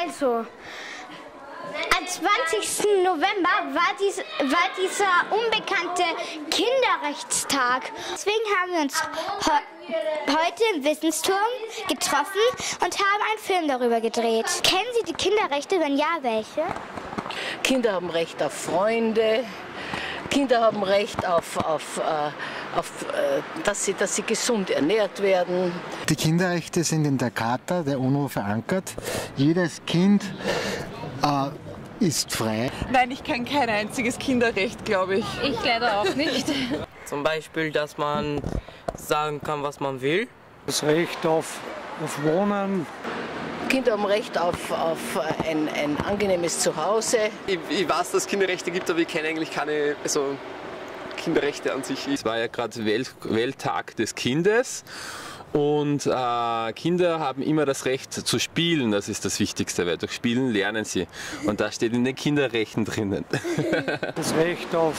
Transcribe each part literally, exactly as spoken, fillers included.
Also, am zwanzigsten November war, dies, war dieser unbekannte Kinderrechtstag. Deswegen haben wir uns he heute im Wissensturm getroffen und haben einen Film darüber gedreht. Kennen Sie die Kinderrechte? Wenn ja, welche? Kinder haben Recht auf Freunde. Kinder haben Recht auf, auf, äh, auf äh, dass, sie, dass sie gesund ernährt werden. Die Kinderrechte sind in der Charta der UNO verankert. Jedes Kind äh, ist frei. Nein, ich kenne kein einziges Kinderrecht, glaube ich. Ich leider auch nicht. Zum Beispiel, dass man sagen kann, was man will. Das Recht auf, auf Wohnen. Kinder haben Recht auf, auf ein, ein angenehmes Zuhause. Ich, ich weiß, dass es Kinderrechte gibt, aber ich kenne eigentlich keine also Kinderrechte an sich. Es war ja gerade Welt, Welttag des Kindes und äh, Kinder haben immer das Recht zu spielen, das ist das Wichtigste, weil durch Spielen lernen sie. Und das steht in den Kinderrechten drinnen. Das Recht auf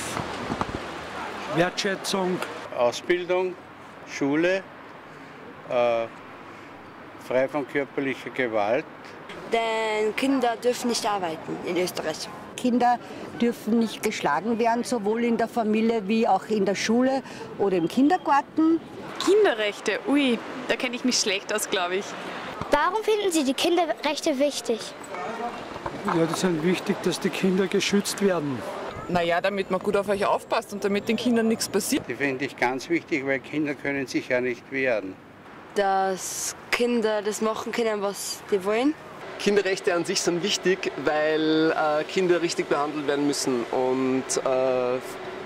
Wertschätzung, Ausbildung, Schule, äh, frei von körperlicher Gewalt. Denn Kinder dürfen nicht arbeiten in Österreich. Kinder dürfen nicht geschlagen werden, sowohl in der Familie wie auch in der Schule oder im Kindergarten. Kinderrechte, ui, da kenne ich mich schlecht aus, glaube ich. Warum finden Sie die Kinderrechte wichtig? Ja, das ist wichtig, dass die Kinder geschützt werden. Naja, damit man gut auf euch aufpasst und damit den Kindern nichts passiert. Die finde ich ganz wichtig, weil Kinder können sich ja nicht wehren. Dass Kinder das machen können, was die wollen. Kinderrechte an sich sind wichtig, weil äh, Kinder richtig behandelt werden müssen und, äh,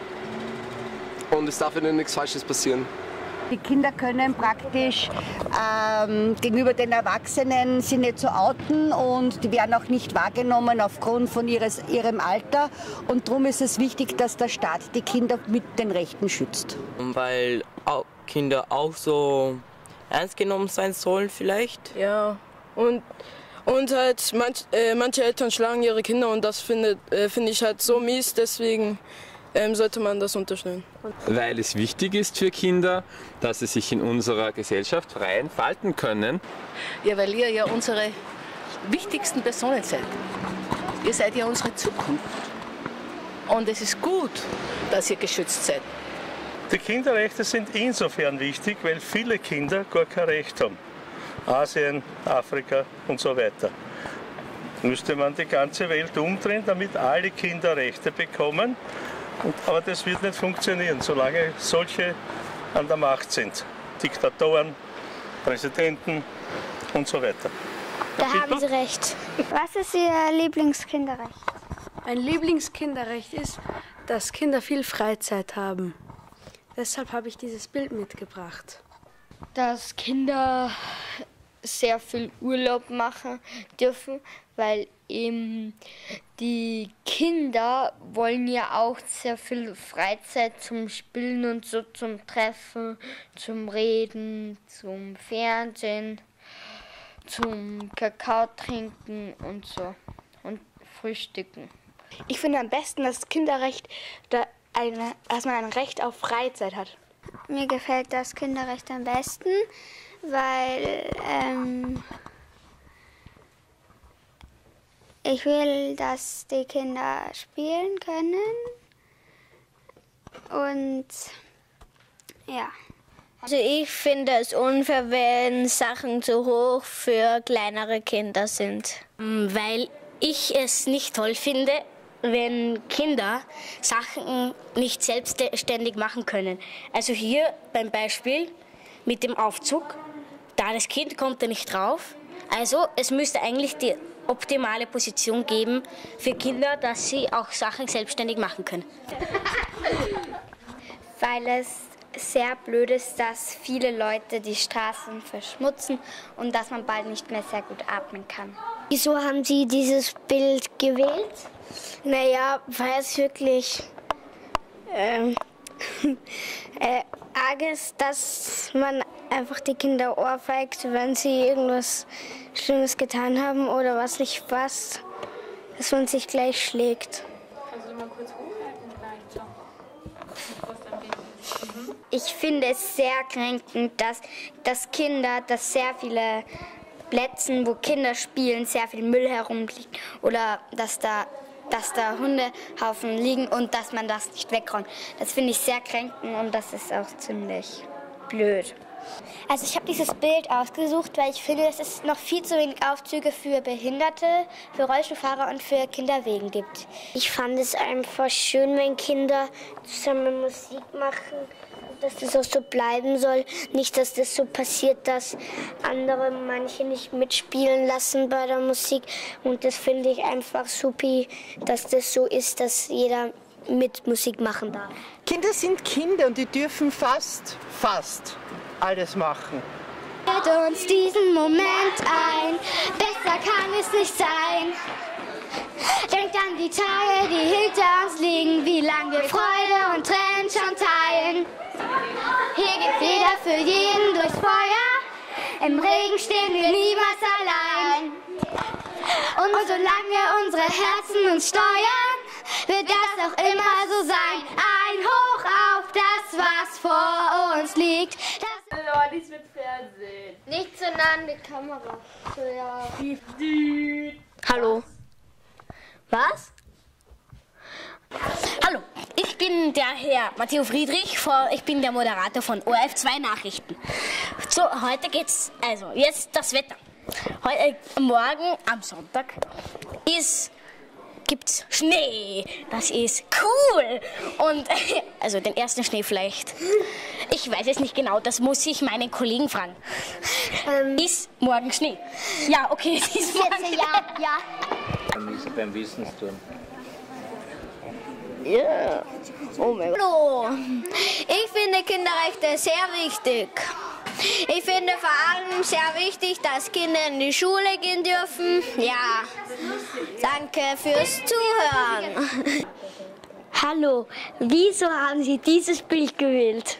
und es darf ihnen nichts Falsches passieren. Die Kinder können praktisch ähm, gegenüber den Erwachsenen sie nicht so outen und die werden auch nicht wahrgenommen aufgrund von ihres, ihrem Alter. Und darum ist es wichtig, dass der Staat die Kinder mit den Rechten schützt. Weil auch Kinder auch so ernst genommen sein sollen vielleicht. Ja, und, und halt manch, äh, manche Eltern schlagen ihre Kinder und das finde äh, find ich halt so mies, deswegen ähm, sollte man das unterstellen. Weil es wichtig ist für Kinder, dass sie sich in unserer Gesellschaft frei entfalten können. Ja, weil ihr ja unsere wichtigsten Personen seid. Ihr seid ja unsere Zukunft. Und es ist gut, dass ihr geschützt seid. Die Kinderrechte sind insofern wichtig, weil viele Kinder gar kein Recht haben. Asien, Afrika und so weiter. Müsste man die ganze Welt umdrehen, damit alle Kinder Rechte bekommen. Und, aber das wird nicht funktionieren, solange solche an der Macht sind. Diktatoren, Präsidenten und so weiter. Da haben Sie recht. Was ist Ihr Lieblingskinderrecht? Mein Lieblingskinderrecht ist, dass Kinder viel Freizeit haben. Deshalb habe ich dieses Bild mitgebracht. Dass Kinder sehr viel Urlaub machen dürfen, weil eben die Kinder wollen ja auch sehr viel Freizeit zum Spielen und so, zum Treffen, zum Reden, zum Fernsehen, zum Kakao trinken und so und frühstücken. Ich finde am besten das Kinderrecht, eine, dass man ein Recht auf Freizeit hat. Mir gefällt das Kinderrecht am besten, weil ähm, ich will, dass die Kinder spielen können und ja. Also ich finde es unfair, wenn Sachen zu hoch für kleinere Kinder sind, weil ich es nicht toll finde, wenn Kinder Sachen nicht selbstständig machen können. Also hier beim Beispiel mit dem Aufzug, da das Kind kommt da nicht drauf. Also es müsste eigentlich die optimale Position geben für Kinder, dass sie auch Sachen selbstständig machen können. Weil es sehr blöd ist, dass viele Leute die Straßen verschmutzen und dass man bald nicht mehr sehr gut atmen kann. Wieso haben Sie dieses Bild gewählt? Naja, weil es wirklich ähm, äh, arg ist, dass man einfach die Kinder ohrfeigt, wenn sie irgendwas Schlimmes getan haben oder was nicht passt, dass man sich gleich schlägt. Kannst du mal kurz hochhalten? Ich finde es sehr kränkend, dass, dass Kinder, dass sehr viele Plätzen, wo Kinder spielen, sehr viel Müll herumliegt oder dass da, dass da Hundehaufen liegen und dass man das nicht wegräumt. Das finde ich sehr kränkend und das ist auch ziemlich blöd. Also ich habe dieses Bild ausgesucht, weil ich finde, dass es noch viel zu wenig Aufzüge für Behinderte, für Rollstuhlfahrer und für Kinderwegen gibt. Ich fand es einfach schön, wenn Kinder zusammen Musik machen, dass das auch so bleiben soll. Nicht, dass das so passiert, dass andere manche nicht mitspielen lassen bei der Musik. Und das finde ich einfach supi, dass das so ist, dass jeder mit Musik machen darf. Kinder sind Kinder und die dürfen fast, fast alles machen. Fällt uns diesen Moment ein, besser kann es nicht sein. Denkt an die Tage, die hinter uns liegen, wie lange wir Freude und Tränen schon teilen. Hier geht jeder für jeden durchs Feuer, im Regen stehen wir niemals allein. Und solange unsere Herzen uns steuern, wird das auch immer so sein. Ein Hoch auf das, was vor uns liegt. Hallo, dies wird Fernsehen. Nicht so nah an die Kamera. So, ja. Hallo. Was? Hallo, ich bin der Herr Matteo Friedrich, ich bin der Moderator von O R F zwei Nachrichten. So, heute geht's, also jetzt das Wetter. Heute, morgen am Sonntag ist, gibt's Schnee. Das ist cool. Und also den ersten Schnee vielleicht. Ich weiß es nicht genau, das muss ich meinen Kollegen fragen. Ähm, ist morgen Schnee? Ja, okay, es ist morgen. Ja, ja. Beim Wissensturm. Ja. Yeah. Oh mein Gott. Hallo. Ich finde Kinderrechte sehr wichtig. Ich finde vor allem sehr wichtig, dass Kinder in die Schule gehen dürfen. Ja, danke fürs Zuhören. Hallo, wieso haben Sie dieses Bild gewählt?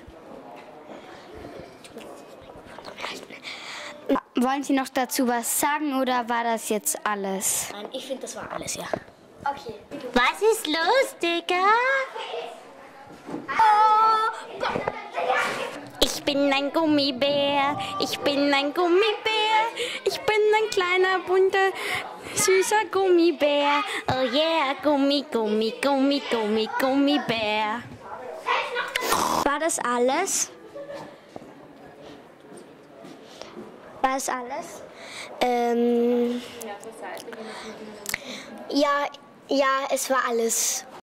Wollen Sie noch dazu was sagen oder war das jetzt alles? Nein, ich finde, das war alles, ja. Okay. Was ist los, Digga? Oh. Ich bin ein Gummibär, ich bin ein Gummibär, ich bin ein kleiner, bunter, süßer Gummibär. Oh yeah, Gummi, Gummi, Gummi, Gummi, Gummibär. War das alles? War das alles? Ähm, ja, ja, es war alles.